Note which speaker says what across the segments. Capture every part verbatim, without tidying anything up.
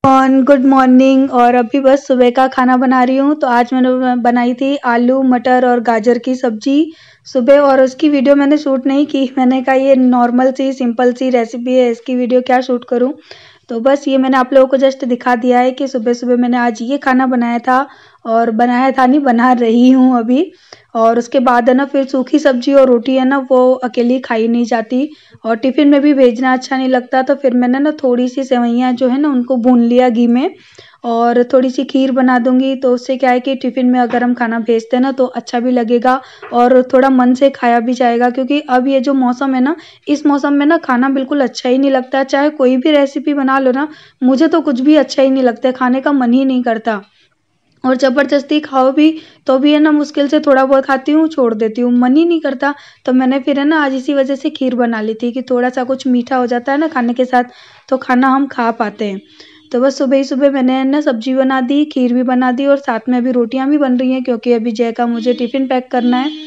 Speaker 1: On good morning. और अभी बस सुबह का खाना बना रही हूँ। तो आज मैंने बनाई थी आलू मटर और गाजर की सब्जी सुबह, और उसकी वीडियो मैंने शूट नहीं की। मैंने कहा ये नॉर्मल सी सिंपल सी रेसिपी है, इसकी वीडियो क्या शूट करूँ। तो बस ये मैंने आप लोगों को जस्ट दिखा दिया है कि सुबह सुबह मैंने आज ये खाना बनाया था, और बनाया था नहीं बना रही हूँ अभी। और उसके बाद है ना फिर सूखी सब्जी और रोटी है ना वो अकेली खाई नहीं जाती, और टिफ़िन में भी भेजना अच्छा नहीं लगता। तो फिर मैंने ना थोड़ी सी सेवइयाँ जो है ना उनको भून लिया घी में, और थोड़ी सी खीर बना दूंगी। तो उससे क्या है कि टिफ़िन में अगर हम खाना भेजते हैं ना तो अच्छा भी लगेगा और थोड़ा मन से खाया भी जाएगा। क्योंकि अब ये जो मौसम है ना, इस मौसम में ना खाना बिल्कुल अच्छा ही नहीं लगता। चाहे कोई भी रेसिपी बना लो ना, मुझे तो कुछ भी अच्छा ही नहीं लगता, खाने का मन ही नहीं करता। और ज़बरदस्ती खाओ भी तो भी है ना मुश्किल से थोड़ा बहुत खाती हूँ, छोड़ देती हूँ, मन ही नहीं करता। तो मैंने फिर है ना आज इसी वजह से खीर बना ली थी कि थोड़ा सा कुछ मीठा हो जाता है ना खाने के साथ, तो खाना हम खा पाते हैं। तो बस सुबह ही सुबह मैंने ना सब्जी बना दी, खीर भी बना दी, और साथ में अभी रोटियां भी बन रही हैं क्योंकि अभी जय का मुझे टिफ़िन पैक करना है।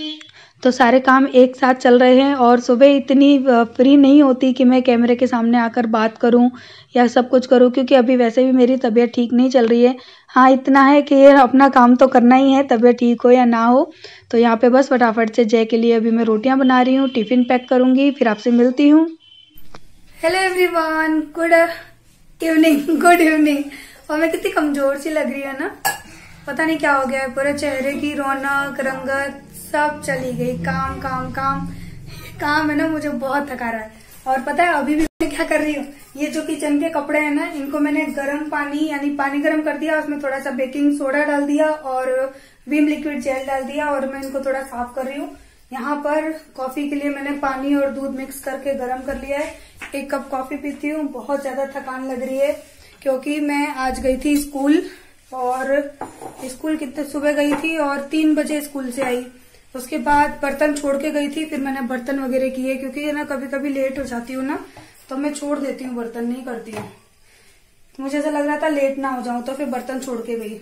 Speaker 1: तो सारे काम एक साथ चल रहे हैं, और सुबह इतनी फ्री नहीं होती कि मैं कैमरे के सामने आकर बात करूं या सब कुछ करूं, क्योंकि अभी वैसे भी मेरी तबीयत ठीक नहीं चल रही है। हाँ, इतना है कि अपना काम तो करना ही है, तबीयत ठीक हो या ना हो। तो यहाँ पे बस फटाफट से जय के लिए अभी मैं रोटियां बना रही हूँ, टिफ़िन पैक करूँगी, फिर आपसे मिलती हूँ।
Speaker 2: Hello everyone, good evening. Good evening. और मैं कितनी कमजोर सी लग रही है ना, पता नहीं क्या हो गया है। पूरे चेहरे की रौनक रंगत सब चली गई। काम काम काम काम है ना, मुझे बहुत थका रहा है। और पता है अभी भी मैं क्या कर रही हूँ, ये जो किचन के कपड़े हैं ना, इनको मैंने गर्म पानी यानी पानी गर्म कर दिया, उसमें थोड़ा सा बेकिंग सोडा डाल दिया और विम लिक्विड जेल डाल दिया, और मैं इनको थोड़ा साफ कर रही हूँ। यहाँ पर कॉफी के लिए मैंने पानी और दूध मिक्स करके गर्म कर लिया है। एक कप कॉफी पीती हूँ। बहुत ज्यादा थकान लग रही है क्योंकि मैं आज गई थी स्कूल, और स्कूल कितने सुबह गई थी और तीन बजे स्कूल से आई। उसके बाद बर्तन छोड़ के गई थी, फिर मैंने बर्तन वगैरह किए क्योंकि ना कभी कभी लेट हो जाती हूँ ना, तो मैं छोड़ देती हूँ, बर्तन नहीं करती हूँ। मुझे ऐसा लग रहा था लेट ना हो जाऊं, तो फिर बर्तन छोड़ के गई।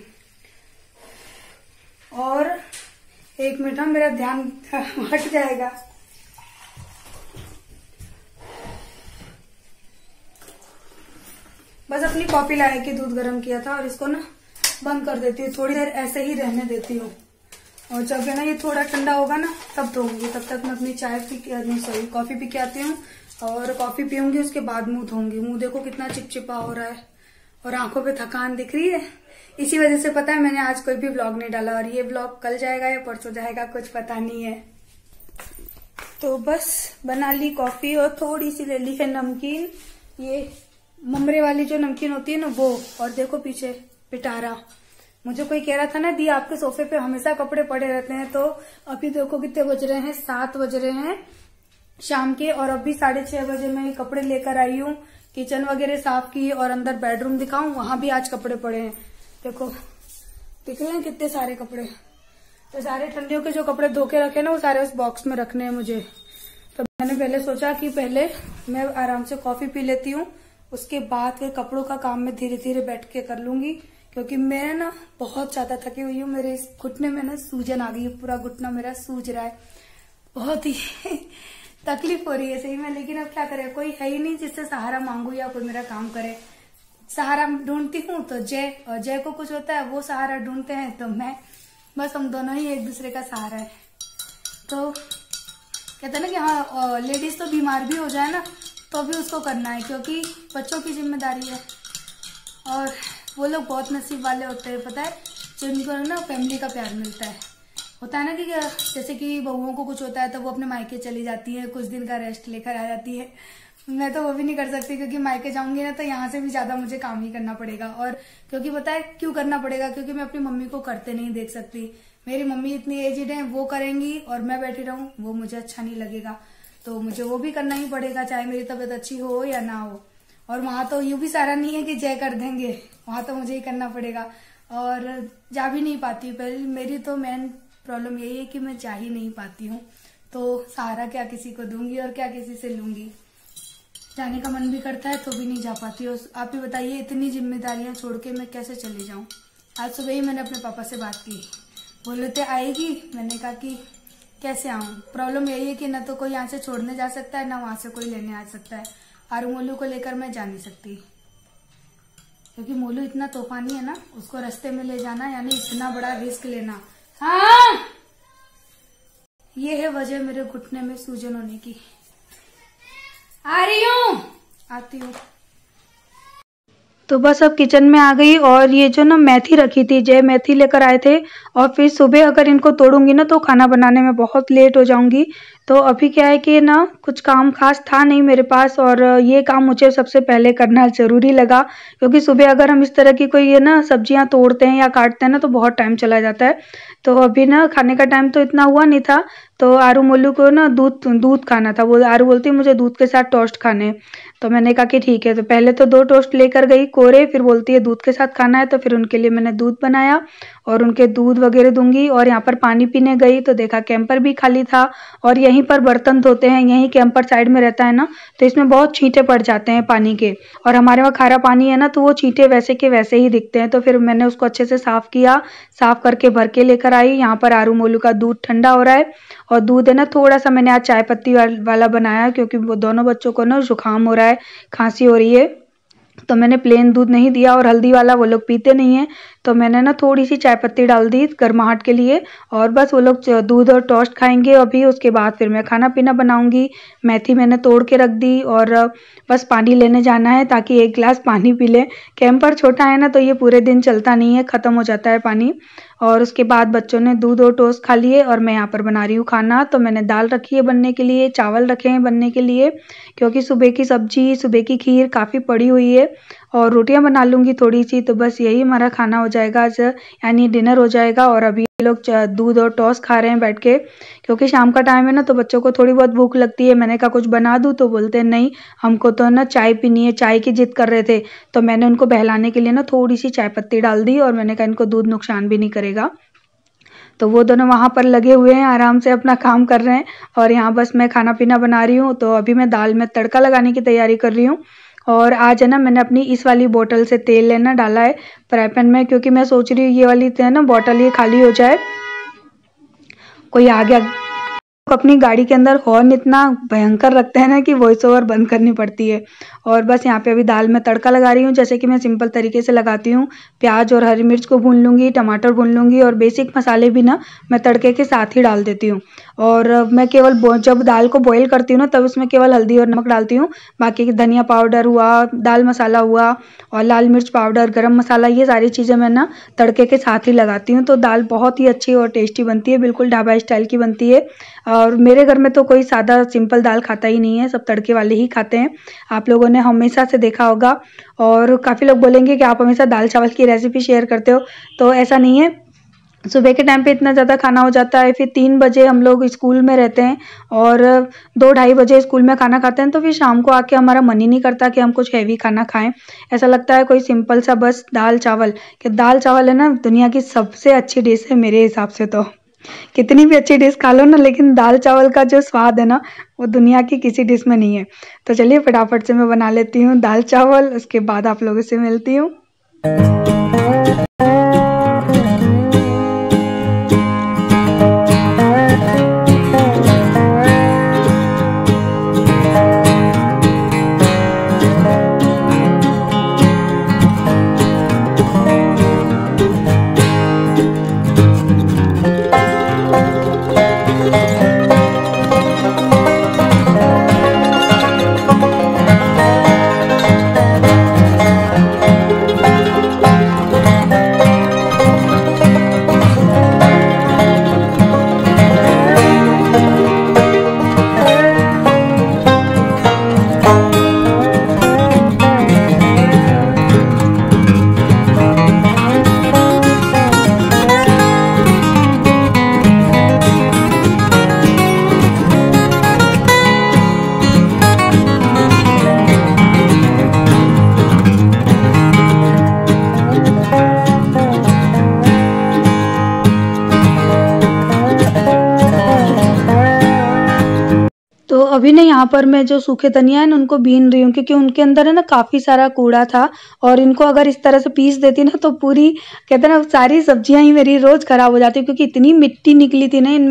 Speaker 2: और एक मिनट में मेरा ध्यान हट जाएगा। बस अपनी कॉफी लाए के दूध गर्म किया था, और इसको ना बंद कर देती हूँ, थोड़ी देर ऐसे ही रहने देती हूँ। और जब है ना ये थोड़ा ठंडा होगा ना तब धोऊंगी। तब तक मैं अपनी चाय पी के नहीं सॉरी कॉफी पी के आती हूँ, और कॉफी पीऊंगी, उसके बाद मुंह धोऊंगी। मुंह देखो कितना चिपचिपा हो रहा है, और आंखों पे थकान दिख रही है। इसी वजह से पता है मैंने आज कोई भी व्लॉग नहीं डाला, और ये व्लॉग कल जाएगा या परसों जाएगा कुछ पता नहीं है। तो बस बना ली कॉफी, और थोड़ी सी ले ली है नमकीन, ये ममरे वाली जो नमकीन होती है ना वो। और देखो पीछे पिटारा। मुझे कोई कह रहा था ना दी आपके सोफे पे हमेशा कपड़े पड़े रहते हैं, तो अभी देखो कितने बज रहे हैं, सात बज रहे हैं शाम के, और अभी साढ़े छह बजे मैं ये कपड़े लेकर आई हूँ। किचन वगैरह साफ की, और अंदर बेडरूम दिखाऊं, वहां भी आज कपड़े पड़े हैं। देखो दिख रहे हैं कितने सारे कपड़े। तो सारे ठंडियों के जो कपड़े धो के रखे ना वो सारे उस बॉक्स में रखने हैं मुझे। तो मैंने पहले सोचा कि पहले मैं आराम से कॉफी पी लेती हूँ, उसके बाद फिर कपड़ों का काम मैं धीरे धीरे बैठ के कर लूंगी। क्योंकि मैं ना बहुत ज्यादा थकी हुई हूँ, मेरे इस घुटने में ना सूजन आ गई है, पूरा घुटना मेरा सूज रहा है, बहुत ही तकलीफ हो रही है सही में। लेकिन अब क्या करें, कोई है ही नहीं जिससे सहारा मांगू या कोई मेरा काम करे। सहारा ढूंढती हूँ तो जय, और जय को कुछ होता है वो सहारा ढूंढते हैं, तो मैं, बस हम दोनों ही एक दूसरे का सहारा है। तो कहते हैं ना कि हाँ लेडीज तो बीमार भी हो जाए ना तो भी उसको करना है, क्योंकि बच्चों की जिम्मेदारी है। और वो लोग बहुत नसीब वाले होते हैं पता है, जिनको ना फैमिली का प्यार मिलता है। होता है ना कि जैसे कि बहुओं को कुछ होता है तो वो अपने मायके चली जाती है, कुछ दिन का रेस्ट लेकर आ जाती है। मैं तो वो भी नहीं कर सकती, क्योंकि मायके जाऊंगी ना तो यहाँ से भी ज्यादा मुझे काम ही करना पड़ेगा। और क्योंकि पता है क्यों करना पड़ेगा, क्योंकि मैं अपनी मम्मी को करते नहीं देख सकती। मेरी मम्मी इतनी एजिड है, वो करेंगी और मैं बैठी रहूं, वो मुझे अच्छा नहीं लगेगा। तो मुझे वो भी करना ही पड़ेगा, चाहे मेरी तबीयत अच्छी हो या ना हो। और वहां तो यूं भी सारा नहीं है कि जय कर देंगे, वहां तो मुझे ही करना पड़ेगा। और जा भी नहीं पाती हूँ। पहले मेरी तो मेन प्रॉब्लम यही है कि मैं जा ही नहीं पाती हूँ, तो सहारा क्या किसी को दूंगी और क्या किसी से लूंगी। जाने का मन भी करता है तो भी नहीं जा पाती हूँ। आप ही बताइए, इतनी जिम्मेदारियां छोड़ के मैं कैसे चले जाऊं। आज सुबह ही मैंने अपने पापा से बात की, बोले थे आएगी, मैंने कहा कि कैसे आऊं। प्रॉब्लम यही है कि न तो कोई यहाँ से छोड़ने जा सकता है, ना वहां से कोई लेने आ सकता है। आरू मोलू को लेकर मैं जा नहीं सकती। क्योंकि मोलू इतना तूफानी है ना, उसको रास्ते में ले जाना यानी इतना बड़ा रिस्क लेना। हाँ, ये है वजह मेरे घुटने में सूजन होने की। आ रही हूँ, आती हूँ।
Speaker 1: तो बस अब किचन में आ गई और ये जो ना मेथी रखी थी, जय मेथी लेकर आए थे, और फिर सुबह अगर इनको तोड़ूंगी ना तो खाना बनाने में बहुत लेट हो जाऊंगी। तो अभी क्या है कि ना कुछ काम खास था नहीं मेरे पास, और ये काम मुझे सबसे पहले करना ज़रूरी लगा, क्योंकि सुबह अगर हम इस तरह की कोई ये ना सब्जियां तोड़ते हैं या काटते हैं ना तो बहुत टाइम चला जाता है। तो अभी ना खाने का टाइम तो इतना हुआ नहीं था, तो आरू मोलू को ना दूध दूध खाना था। वो आरू बोलती है मुझे दूध के साथ टोस्ट खाने, तो मैंने कहा कि ठीक है। तो पहले तो दो टोस्ट लेकर गई कोरे, फिर बोलती है दूध के साथ खाना है, तो फिर उनके लिए मैंने दूध बनाया और उनके दूध वगैरह दूंगी। और यहाँ पर पानी पीने गई तो देखा कैंपर भी खाली था, और यहीं पर बर्तन धोते हैं, यहीं कैंपर साइड में रहता है ना, तो इसमें बहुत छींटे पड़ जाते हैं पानी के, और हमारे वहाँ खारा पानी है ना तो वो छींटे वैसे के वैसे ही दिखते हैं। तो फिर मैंने उसको अच्छे से साफ किया, साफ करके भर के लेकर आई। यहाँ पर आरू मोलू का दूध ठंडा हो रहा है, और दूध है ना थोड़ा सा मैंने आज चाय पत्ती वाला बनाया, क्योंकि वो दोनों बच्चों को ना जुकाम हो रहा है, खांसी हो रही है, तो मैंने प्लेन दूध नहीं दिया, और हल्दी वाला वो लोग पीते नहीं है, तो मैंने ना थोड़ी सी चाय पत्ती डाल दी गर्माहट के लिए। और बस वो लोग दूध और टोस्ट खाएंगे अभी, उसके बाद फिर मैं खाना पीना बनाऊंगी। मेथी मैंने तोड़ के रख दी, और बस पानी लेने जाना है ताकि एक गिलास पानी पी ले। कैंपर छोटा है ना तो ये पूरे दिन चलता नहीं है, ख़त्म हो जाता है पानी। और उसके बाद बच्चों ने दूध और टोस्ट खा लिए, और मैं यहाँ पर बना रही हूँ खाना। तो मैंने दाल रखी है बनने के लिए, चावल रखे हैं बनने के लिए, क्योंकि सुबह की सब्जी सुबह की खीर काफ़ी पड़ी हुई है, और रोटियां बना लूँगी थोड़ी सी। तो बस यही हमारा खाना हो जाएगा आज, यानी डिनर हो जाएगा। और अभी ये लोग दूध और टोस्ट खा रहे हैं बैठ के, क्योंकि शाम का टाइम है ना तो बच्चों को थोड़ी बहुत भूख लगती है। मैंने कहा कुछ बना दूँ, तो बोलते हैं नहीं हमको तो ना चाय पीनी है, चाय की जिद कर रहे थे। तो मैंने उनको बहलाने के लिए ना थोड़ी सी चाय पत्ती डाल दी, और मैंने कहा इनको दूध नुकसान भी नहीं करेगा। तो वो दोनों वहाँ पर लगे हुए हैं, आराम से अपना काम कर रहे हैं, और यहाँ बस मैं खाना पीना बना रही हूँ। तो अभी मैं दाल में तड़का लगाने की तैयारी कर रही हूँ। और आज है ना मैंने अपनी इस वाली बोतल से तेल लेना डाला है फ्राई पैन में, क्योंकि मैं सोच रही हूँ ये वाली है ना बोतल ये खाली हो जाए, कोई आ गया। अपनी गाड़ी के अंदर हॉर्न इतना भयंकर रखते हैं ना कि वॉइस ओवर बंद करनी पड़ती है। और बस यहाँ पे अभी दाल में तड़का लगा रही हूँ, जैसे कि मैं सिंपल तरीके से लगाती हूँ। प्याज और हरी मिर्च को भून लूँगी, टमाटर भून लूँगी, और बेसिक मसाले भी ना मैं तड़के के साथ ही डाल देती हूँ। और मैं केवल जब दाल को बॉईल करती हूँ ना तब उसमें केवल हल्दी और नमक डालती हूँ, बाकी धनिया पाउडर हुआ, दाल मसाला हुआ, और लाल मिर्च पाउडर, गरम मसाला, ये सारी चीज़ें मैं ना तड़के के साथ ही लगाती हूँ। तो दाल बहुत ही अच्छी और टेस्टी बनती है, बिल्कुल ढाबा स्टाइल की बनती है। और मेरे घर में तो कोई सादा सिंपल दाल खाता ही नहीं है, सब तड़के वाले ही खाते हैं। आप लोगों ने हमेशा से देखा होगा, और काफ़ी लोग बोलेंगे कि आप हमेशा दाल चावल की रेसिपी शेयर करते हो, तो ऐसा नहीं है। सुबह के टाइम पे इतना ज़्यादा खाना हो जाता है, फिर तीन बजे हम लोग स्कूल में रहते हैं, और दो ढाई बजे स्कूल में खाना खाते हैं, तो फिर शाम को आके हमारा मन ही नहीं करता कि हम कुछ हैवी खाना खाएं। ऐसा लगता है कोई सिंपल सा बस दाल चावल, कि दाल चावल है ना दुनिया की सबसे अच्छी डिश है मेरे हिसाब से। तो कितनी भी अच्छी डिश खा लो ना, लेकिन दाल चावल का जो स्वाद है ना वो दुनिया की किसी डिश में नहीं है। तो चलिए फटाफट से मैं बना लेती हूँ दाल चावल, उसके बाद आप लोगों से मिलती हूँ। तो अभी ना यहाँ पर मैं जो सूखे धनिया है ना उनको बीन रही हूँ, क्योंकि उनके अंदर है ना काफ़ी सारा कूड़ा था, और इनको अगर इस तरह से पीस देती ना तो पूरी कहते हैं ना सारी सब्जियाँ ही मेरी रोज़ ख़राब हो जाती, क्योंकि इतनी मिट्टी निकली थी ना इनमें।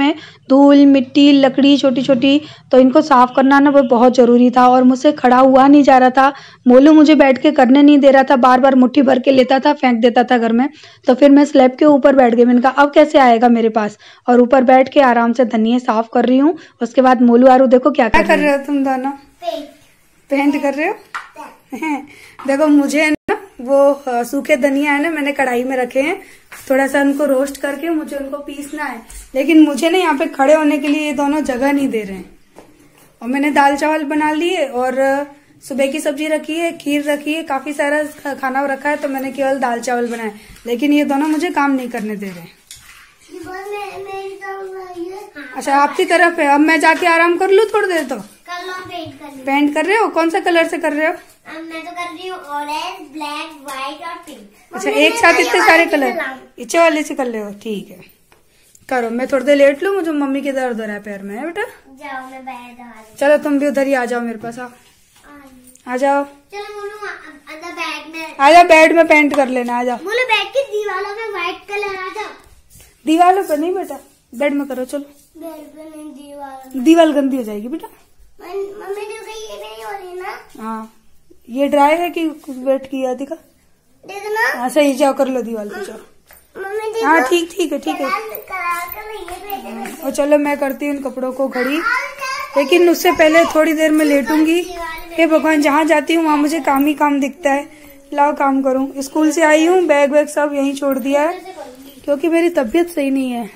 Speaker 1: धूल मिट्टी लकड़ी छोटी छोटी, तो इनको साफ़ करना ना वो बहुत ज़रूरी था और मुझसे खड़ा हुआ नहीं जा रहा था। मोलू मुझे बैठ के करने नहीं दे रहा था, बार बार मुट्ठी भर के लेता था, फेंक देता था घर में। तो फिर मैं स्लैब के ऊपर बैठ गई। मैंने कहा अब कैसे आएगा मेरे पास, और ऊपर बैठ के आराम से धनिया साफ़ कर रही हूँ। उसके बाद मोलू आरू देखो क्या
Speaker 2: क्या
Speaker 1: कर
Speaker 2: कर रहे हो तुम दोनों? पेंट कर रहे हो? देखो मुझे ना वो सूखे धनिया है ना, मैंने कढ़ाई में रखे हैं, थोड़ा सा उनको रोस्ट करके मुझे उनको पीसना है। लेकिन मुझे ना यहाँ पे खड़े होने के लिए ये दोनों जगह नहीं दे रहे हैं। और मैंने दाल चावल बना लिए और सुबह की सब्जी रखी है, खीर रखी है, काफी सारा खाना रखा है, तो मैंने केवल दाल चावल बनाए। लेकिन ये दोनों मुझे काम नहीं करने दे रहे। अच्छा आपकी तरफ है, अब मैं जाके आराम कर लूँ थोड़ी देर? तो
Speaker 3: कर लो, पेंट कर
Speaker 2: पेंट कर रहे हो? कौन सा कलर से कर रहे हो?
Speaker 3: मैं तो कर रही हूँ ऑरेंज, ब्लैक, व्हाइट और पिंक।
Speaker 2: अच्छा एक साथ इतने सारे कलर इच्छे वाले से कर ले हो? ठीक है करो, मैं थोड़ी देर लेट लूँ, मुझे मम्मी के दर्द हो रहा है पैर में। है बेटा
Speaker 3: जाओ, मैं बैठ रहा।
Speaker 2: चलो तुम भी उधर ही आ जाओ मेरे पास। आ, आ जाओ।
Speaker 3: चलो बोलू अंदर बेड में
Speaker 2: आ जाओ, बेड में पेंट कर लेना। आ जाओ।
Speaker 3: बोलो बेड की दीवारों में व्हाइट कलर। आ जाओ।
Speaker 2: दीवारों पे नहीं बेटा, बेड में करो। चलो
Speaker 3: बेड पे नहीं, दीवार
Speaker 2: दीवार गंदी हो जाएगी बेटा।
Speaker 3: मम्मी देखो ये नहीं हो रही ना।
Speaker 2: हाँ ये ड्राई है कि वेट किया? दिखा
Speaker 3: देखो ना।
Speaker 2: हाँ सही, जाओ कर लो दीवार पे। जाओ।
Speaker 3: मम्मी
Speaker 2: हाँ ठीक ठीक है ठीक है। और चलो मैं करती हूँ इन कपड़ों को घड़ी, लेकिन उससे पहले थोड़ी देर में लेटूंगी। हे भगवान, जहाँ जाती हूँ वहाँ मुझे काम ही काम दिखता है। लाओ काम करूँ। स्कूल से आई हूँ, बैग वैग सब यहीं छोड़ दिया है क्योंकि मेरी तबीयत सही नहीं है,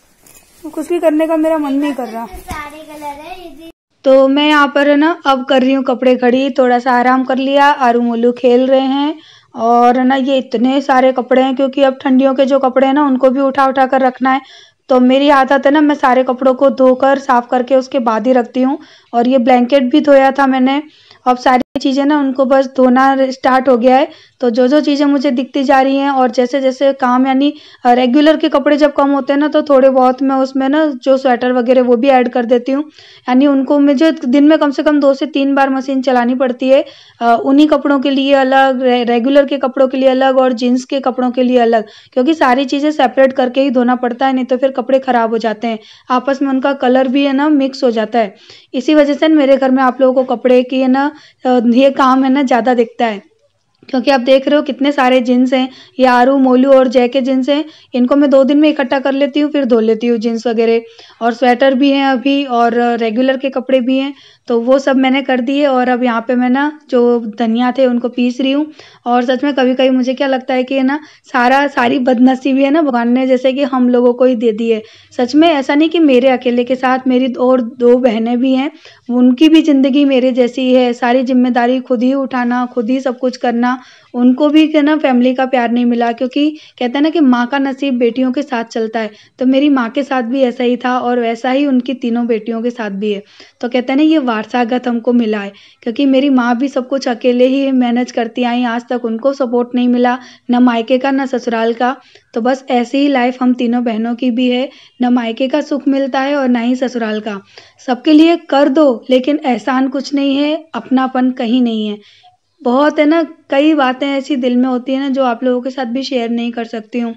Speaker 2: कुछ भी करने का मेरा मन नहीं कर रहा।
Speaker 3: सारे कलर है।
Speaker 1: तो मैं यहाँ पर है ना अब कर रही हूँ कपड़े खड़ी, थोड़ा सा आराम कर लिया। आरू मोलू खेल रहे हैं और ना ये इतने सारे कपड़े हैं क्योंकि अब ठंडियों के जो कपड़े हैं ना उनको भी उठा उठा कर रखना है। तो मेरी आदत है ना, मैं सारे कपड़ों को धोकर साफ करके उसके बाद ही रखती हूँ। और ये ब्लैंकेट भी धोया था मैंने। अब सारी चीज़ें ना उनको बस धोना स्टार्ट हो गया है। तो जो जो चीज़ें मुझे दिखती जा रही हैं और जैसे जैसे काम यानी रेगुलर के कपड़े जब कम होते हैं ना, तो थोड़े बहुत मैं उसमें ना जो स्वेटर वगैरह वो भी ऐड कर देती हूँ। यानी उनको मुझे दिन में कम से कम दो से तीन बार मशीन चलानी पड़ती है। उन्हीं कपड़ों के लिए अलग, रे, रेगुलर के कपड़ों के लिए अलग और जीन्स के कपड़ों के लिए अलग, क्योंकि सारी चीज़ें सेपरेट करके ही धोना पड़ता है, नहीं तो फिर कपड़े ख़राब हो जाते हैं, आपस में उनका कलर भी है ना मिक्स हो जाता है। इसी वजह से मेरे घर में आप लोगों को कपड़े की है ना ये काम है ना ज़्यादा दिखता है, क्योंकि आप देख रहे हो कितने सारे जीन्स हैं। ये आरू मोलू और जय के जीन्स हैं, इनको मैं दो दिन में इकट्ठा कर लेती हूँ, फिर धो लेती हूँ जीन्स वगैरह। और स्वेटर भी हैं अभी और रेगुलर के कपड़े भी हैं, तो वो सब मैंने कर दिए। और अब यहाँ पे मैं ना जो धनिया थे उनको पीस रही हूँ। और सच में कभी कभी मुझे क्या लगता है कि ना सारा सारी बदनसीबी है ना भगवान ने जैसे कि हम लोगों को ही दे दी है। सच में ऐसा नहीं कि मेरे अकेले के साथ, मेरी और दो बहनें भी हैं, उनकी भी ज़िंदगी मेरे जैसी है। सारी जिम्मेदारी खुद ही उठाना, खुद ही सब कुछ करना। उनको भी क्या ना फैमिली का प्यार नहीं मिला, क्योंकि कहते हैं ना कि माँ का नसीब बेटियों के साथ चलता है। तो मेरी माँ के साथ भी ऐसा ही था और वैसा ही उनकी तीनों बेटियों के साथ भी है। तो कहते हैं ना ये वारसागत हमको मिला है, क्योंकि मेरी माँ भी सब कुछ अकेले ही मैनेज करती आई, आज तक उनको सपोर्ट नहीं मिला, न मायके का न ससुराल का। तो बस ऐसी ही लाइफ हम तीनों बहनों की भी है, न मायके का सुख मिलता है और न ही ससुराल का। सबके लिए कर दो, लेकिन एहसान कुछ नहीं है, अपनापन कहीं नहीं है। बहुत है ना, कई बातें ऐसी दिल में होती है ना जो आप लोगों के साथ भी शेयर नहीं कर सकती हूँ,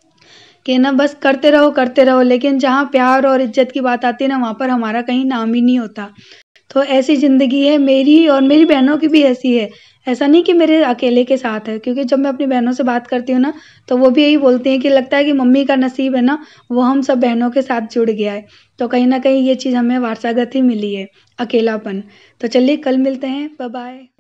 Speaker 1: कि ना बस करते रहो करते रहो, लेकिन जहाँ प्यार और इज्जत की बात आती है ना वहाँ पर हमारा कहीं नाम ही नहीं होता। तो ऐसी ज़िंदगी है मेरी, और मेरी बहनों की भी ऐसी है। ऐसा नहीं कि मेरे अकेले के साथ है, क्योंकि जब मैं अपनी बहनों से बात करती हूँ ना तो वो भी यही बोलती हैं कि लगता है कि मम्मी का नसीब है ना वो हम सब बहनों के साथ जुड़ गया है। तो कहीं ना कहीं ये चीज़ हमें वारसागत ही मिली है, अकेलापन। तो चलिए कल मिलते हैं, बाय बाय।